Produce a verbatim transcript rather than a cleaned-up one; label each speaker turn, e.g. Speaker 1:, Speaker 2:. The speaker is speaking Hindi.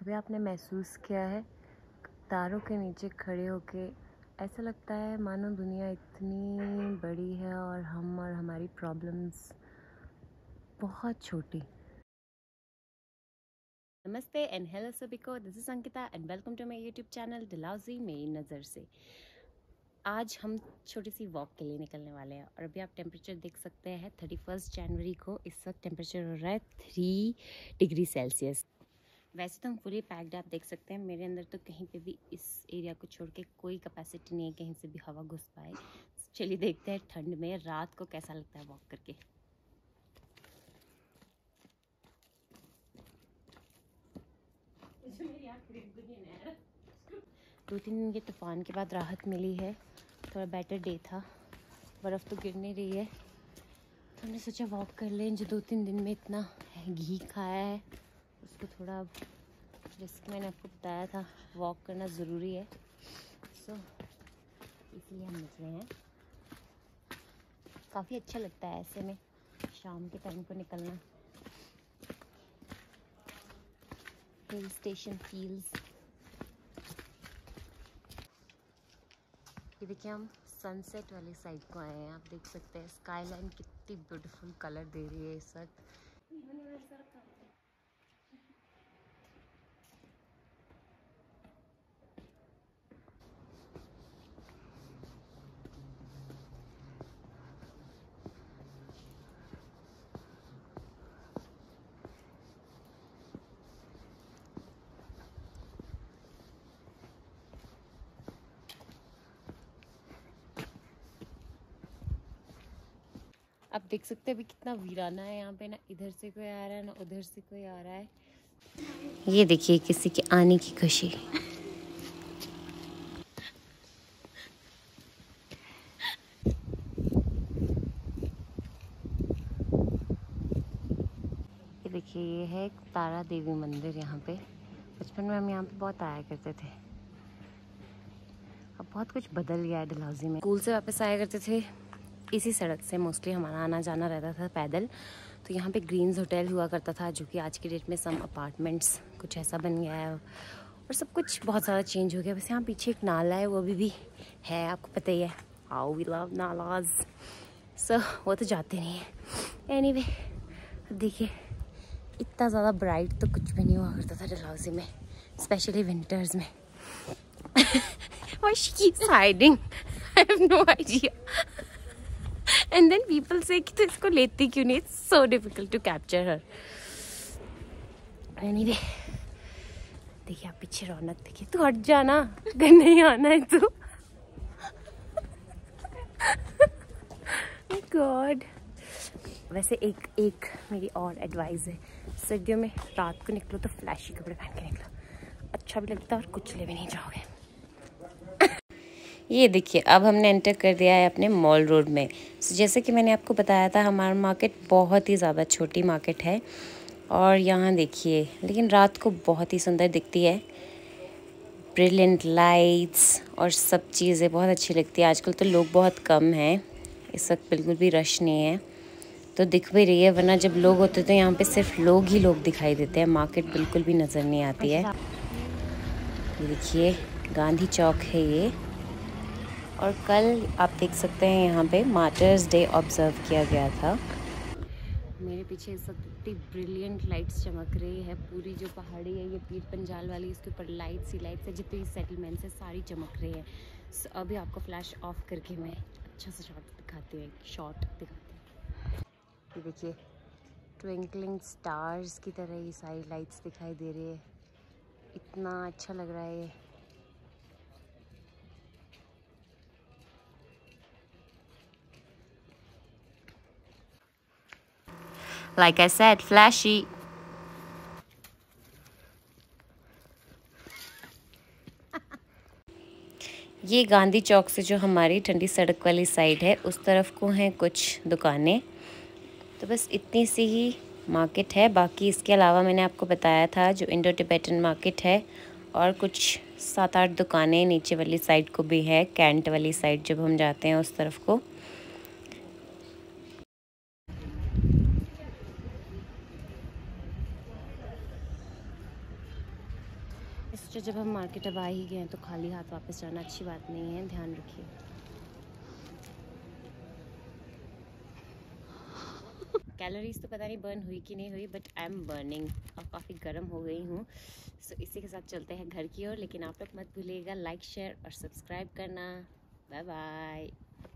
Speaker 1: कभी आपने महसूस किया है तारों के नीचे खड़े होके ऐसा लगता है मानो दुनिया इतनी बड़ी है और हम और हमारी प्रॉब्लम्स बहुत छोटी।
Speaker 2: नमस्ते एंड हेलो सभी को, this is Ankita and welcome to my YouTube channel Dalhousie मेरी नज़र से। आज हम छोटी सी वॉक के लिए निकलने वाले हैं और अभी आप टेम्परेचर देख सकते हैं थर्टी फर्स्ट जनवरी को इस वक्त टेम्परेचर हो रहा है थ्री डिग्री सेल्सियस। वैसे तो हम फुली पैक्ड आप देख सकते हैं, मेरे अंदर तो कहीं पे भी इस एरिया को छोड़ के कोई कैपेसिटी नहीं है कहीं से भी हवा घुस पाए। चलिए देखते हैं ठंड में रात को कैसा लगता है वॉक करके। दो तीन दिन के तूफान के बाद राहत मिली है, थोड़ा बेटर डे था, बर्फ़ तो गिर नहीं रही है तो हमने सोचा वॉक कर लें। जो दो तीन दिन में इतना घी खाया है उसको थोड़ा, जैसे मैंने आपको बताया था वॉक करना ज़रूरी है, सो इसलिए हम निकले हैं। काफ़ी अच्छा लगता है ऐसे में शाम के टाइम को निकलना। Hill station feels. ये देखिए हम सनसेट वाली साइड को आए हैं, आप देख सकते हैं स्काई लाइन कितनी ब्यूटीफुल कलर दे रही है इस वक्त। आप देख सकते हैं अभी कितना वीराना है यहाँ पे, ना इधर से कोई आ रहा है ना उधर से कोई आ रहा है। ये देखिए किसी के आने की खुशी। ये देखिए ये है तारा देवी मंदिर। यहाँ पे बचपन में हम यहाँ पे बहुत आया करते थे, अब बहुत कुछ बदल गया है डलहौजी में। स्कूल से वापस आया करते थे इसी सड़क से, मोस्टली हमारा आना जाना रहता था पैदल। तो यहाँ पे ग्रीन्स होटल हुआ करता था, जो कि आज की डेट में सम अपार्टमेंट्स कुछ ऐसा बन गया है और सब कुछ बहुत ज़्यादा चेंज हो गया। वैसे यहाँ पीछे एक नाला है, वो अभी भी है, आपको पता ही है, how we love nallahs. So वो तो जाते नहीं है। एनीवे देखिए इतना ज़्यादा ब्राइट तो कुछ भी नहीं हुआ करता था डलहौजी में, स्पेशली विंटर्स में। Why she keeps hiding? I have no idea. And then people say कि तो इसको लेती क्यों नहीं? It's so difficult to capture her. Anyway, देखिए आप पीछे रौनक देखिए। तू हट जाना, घर नहीं आना है तू। My God. वैसे एक एक मेरी और एडवाइस है, सर्दियों में रात को निकलो तो फ्लैशी कपड़े पहन के निकलो, अच्छा भी लगता है और कुछ ले भी नहीं जाओगे। ये देखिए अब हमने एंटर कर दिया है अपने मॉल रोड में। so, जैसे कि मैंने आपको बताया था हमारा मार्केट बहुत ही ज़्यादा छोटी मार्केट है और यहाँ देखिए, लेकिन रात को बहुत ही सुंदर दिखती है, ब्रिलियंट लाइट्स और सब चीज़ें बहुत अच्छी लगती है। आजकल तो लोग बहुत कम हैं, इस वक्त बिल्कुल भी रश नहीं है तो दिख भी रही है, वरना जब लोग होते तो यहाँ पे सिर्फ लोग ही लोग दिखाई देते हैं, मार्केट बिल्कुल भी नज़र नहीं आती है। ये देखिए गांधी चौक है ये, और कल आप देख सकते हैं यहाँ पे मार्टर्स डे ऑब्जर्व किया गया था। मेरे पीछे इस वक्त इतनी ब्रिलियंट लाइट्स चमक रही है, पूरी जो पहाड़ी है ये पीर पंजाल वाली, इसके ऊपर लाइट्स ही लाइट्स है, जितनी सेटलमेंट्स है सारी चमक रही है। so, अभी आपको फ्लैश ऑफ करके मैं अच्छा सा शॉट दिखाती हूँ, एक शॉट दिखाती हूँ। ये देखिए ट्विंकलिंग स्टार्स की तरह ये सारी लाइट्स दिखाई दे रही है, इतना अच्छा लग रहा है ये। Like I said, flashy. ये गांधी चौक से जो हमारी ठंडी सड़क वाली साइड है उस तरफ को हैं कुछ दुकानें, तो बस इतनी सी ही मार्केट है। बाकी इसके अलावा मैंने आपको बताया था जो इंडो टिबेटन मार्केट है और कुछ सात आठ दुकानें नीचे वाली साइड को भी है, कैंट वाली साइड जब हम जाते हैं उस तरफ को। इससे जब हम मार्केट अब आ ही गए हैं तो खाली हाथ वापस जाना अच्छी बात नहीं है, ध्यान रखिए। कैलोरीज तो पता नहीं बर्न हुई कि नहीं हुई, बट आई एम बर्निंग और काफ़ी गर्म हो गई हूँ। सो इसी के साथ चलते हैं घर की ओर, लेकिन आप लोग मत भूलिएगा लाइक शेयर और सब्सक्राइब करना। Bye bye.